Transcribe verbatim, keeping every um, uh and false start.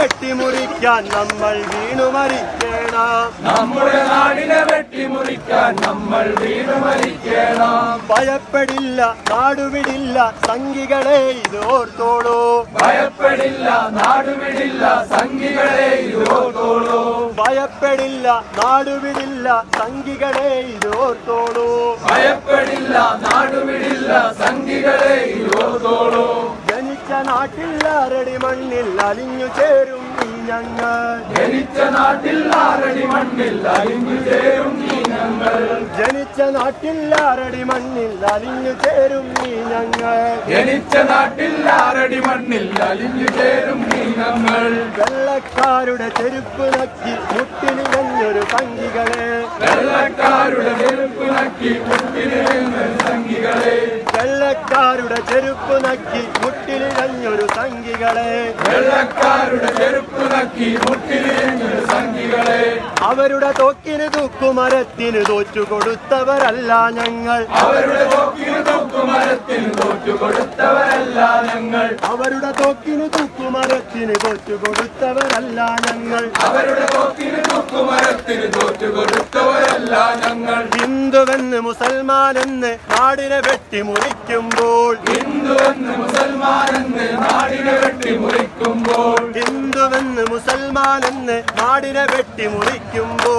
വെട്ടിമുറിക്കാൻ നമ്മൾ വീണു മരിക്കണം. നമ്മുടെ നാടിനെ വെട്ടിമുറിക്കാൻ നമ്മൾ വീണു മരിക്കണം. ഭയപ്പെടില്ല നാടുവിടില്ല സംഘികളെ ഇത് ഓർത്തോളൂ. ഭയപ്പെടില്ല നാടുവിടില്ല സംഘികളെ ഇത് ഓർത്തോളൂ. ഭയപ്പെടില്ല നാടുവിടില്ല സംഘികളെ ഇത് ഓർത്തോളൂ. ഭയപ്പെടില്ല നാടുവിടില്ല സംഘികളെ ഇത് ഓർത്തോളൂ. ജനിച്ച നാട്ടിൽ ആറടി മണ്ണിൽ അലിഞ്ഞു ചേരും ഈ ഞങ്ങൾ. ജനിച്ച നാട്ടിൽ ആറടി മണ്ണിൽ അലിഞ്ഞു ചേരും ഈ ഞങ്ങൾ. ജനിച്ച നാട്ടിൽ ആറടി മണ്ണിൽ അലിഞ്ഞു ചേരും ഈ ഞങ്ങൾ. ജനിച്ച നാട്ടിൽ ആറടി മണ്ണിൽ അലിഞ്ഞു ചേരും ഈ ഞങ്ങൾ. വെള്ളക്കാരുടെ ചെരുപ്പ് നക്കി മുട്ടിലിഴഞ്ഞൊരു സംഘികളെ. വെള്ളക്കാരുടെ ചെരുപ്പ് നക്കി മുട്ടിലിഴഞ്ഞൊരു സംഘികളെ. വെള്ളക്കാരുടെ ചെരുപ്പ് നക്കി മുട്ടിലിഴഞ്ഞൊരു സംഘികളെ. വെള്ളക്കാരുടെ ചെരുപ്പ് നക്കി മുട്ടിലിഴഞ്ഞൊരു സംഘികളെ. അവരുടെ തോക്കിന് തൂക്കുമരത്തിന് തോറ്റുകൊടുത്തവരല്ല ഞങ്ങൾ. അവരുടെ തോക്കിന് തൂക്കുമരത്തിന് തോറ്റുകൊടുത്തവരല്ല ഞങ്ങൾ. അവരുടെ തോക്കിന് തൂക്കുമരത്തിന് തോറ്റുകൊടുത്തവരല്ല ഞങ്ങൾ. അവരുടെ തോക്കിന് തൂക്കുമരത്തിന് തോറ്റുകൊടുത്തവരല്ല ഞങ്ങൾ. ഹിന്ദുവെന്ന് മുസൽമാനെന്ന് നാടിനെ വെട്ടിമുറിക്കുമ്പോൾ. ഹിന്ദുവെന്ന് മുസൽമാനെന്ന് നാടിനെ വെട്ടിമുറിക്കുമ്പോൾ. ഹിന്ദുവെന്ന് മുസൽമാനെന്ന് നാടിനെ വെട്ടിമുറിക്കുമ്പോൾ.